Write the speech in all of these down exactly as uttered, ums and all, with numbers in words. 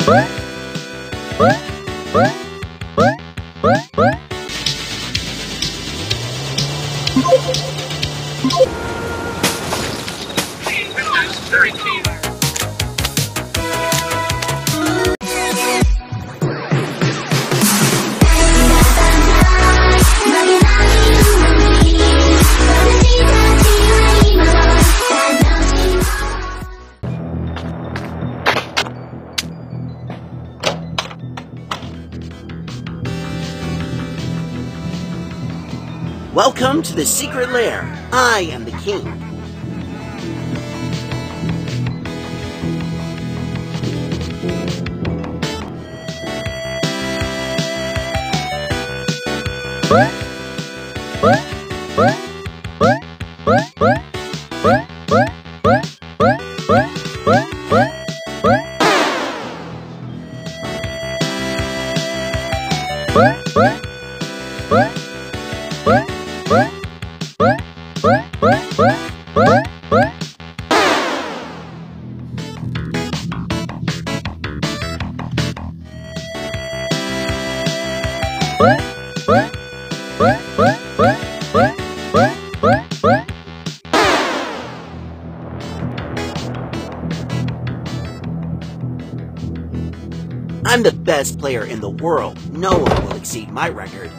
Welcome to the secret lair. I am the king. I'm the best player in the world. No one will exceed my record.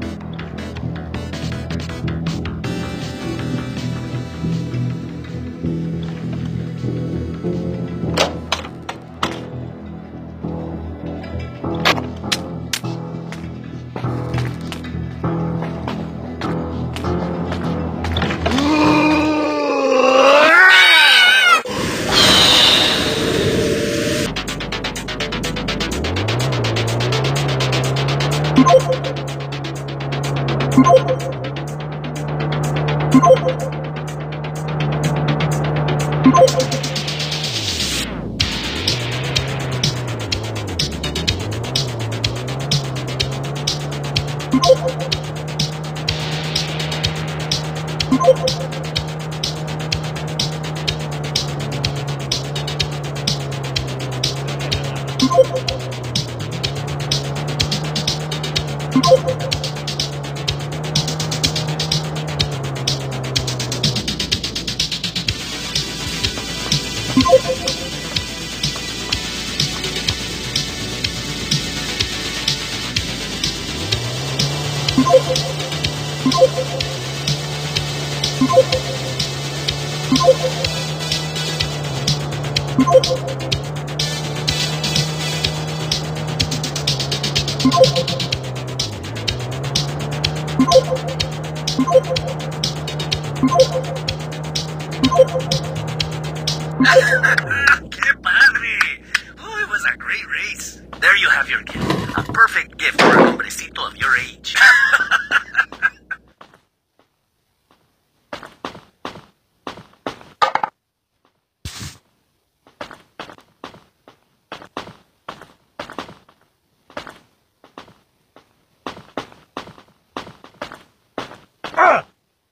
¡Qué padre! Oh, it was a great race. There you have your gift. A perfect gift for a hombrecito of your age. Ah!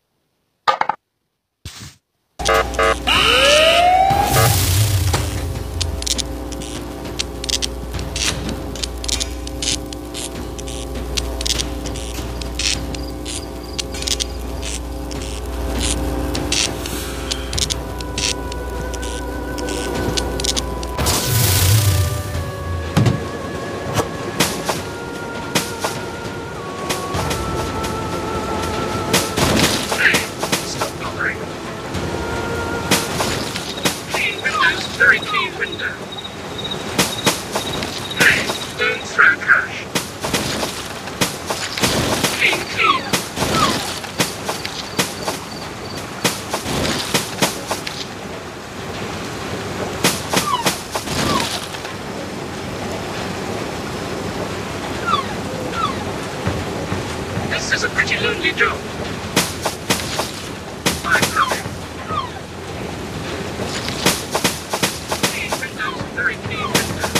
This is a pretty lonely job. I'm coming. Clean windows, very clean windows.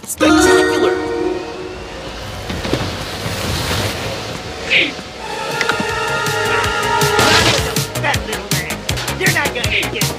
Spectacular! That little man. You're not gonna get